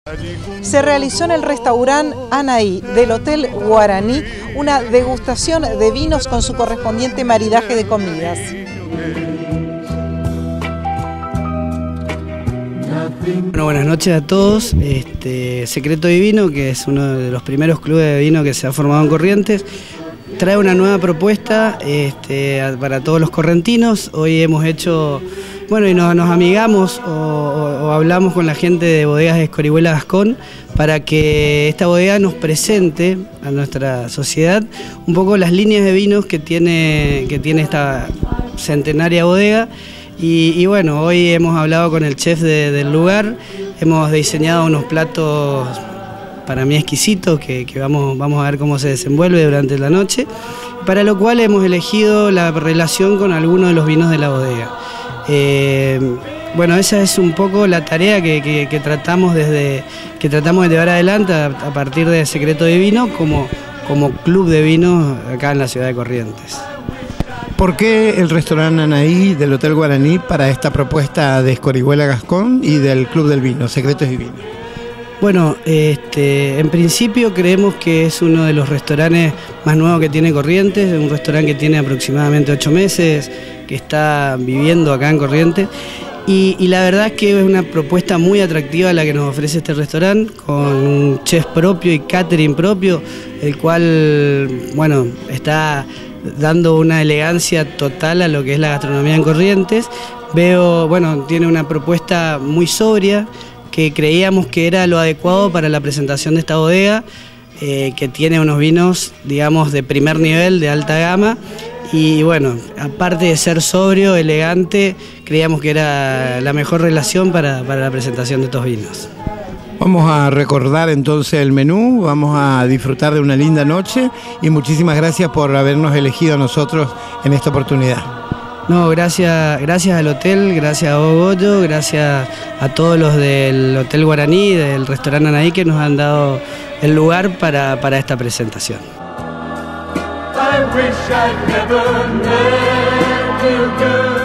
Se realizó en el restaurante Anaí del Hotel Guaraní una degustación de vinos con su correspondiente maridaje de comidas. Bueno, buenas noches a todos. Secreto Divino, que es uno de los primeros clubes de vino que se ha formado en Corrientes, trae una nueva propuesta para todos los correntinos. Hoy hemos hecho, bueno, y nos amigamos o hablamos con la gente de Bodegas Escorihuela Gascón para que esta bodega nos presente a nuestra sociedad un poco las líneas de vinos que tiene esta centenaria bodega. Y bueno, hoy hemos hablado con el chef del lugar, hemos diseñado unos platos para mí exquisitos que vamos a ver cómo se desenvuelve durante la noche, para lo cual hemos elegido la relación con algunos de los vinos de la bodega. Bueno, esa es un poco la tarea que tratamos de llevar adelante a partir de Secreto Divino como club de vinos acá en la ciudad de Corrientes. ¿Por qué el restaurante Anaí del Hotel Guaraní para esta propuesta de Escorihuela Gascón y del Club del Vino, Secretos Divinos? Bueno, en principio creemos que es uno de los restaurantes más nuevos que tiene Corrientes, un restaurante que tiene aproximadamente 8 meses, que está viviendo acá en Corrientes, y la verdad es que es una propuesta muy atractiva la que nos ofrece este restaurante, con un chef propio y catering propio, el cual, bueno, está dando una elegancia total a lo que es la gastronomía en Corrientes. Bueno, tiene una propuesta muy sobria, que creíamos que era lo adecuado para la presentación de esta bodega, que tiene unos vinos, digamos, de primer nivel, de alta gama, y bueno, aparte de ser sobrio, elegante, creíamos que era la mejor relación para la presentación de estos vinos. Vamos a recordar entonces el menú, vamos a disfrutar de una linda noche y muchísimas gracias por habernos elegido a nosotros en esta oportunidad. No, gracias al hotel, gracias a Goyo, gracias a todos los del Hotel Guaraní, del restaurante Anaí, que nos han dado el lugar para esta presentación. I wish I'd never met you, girl.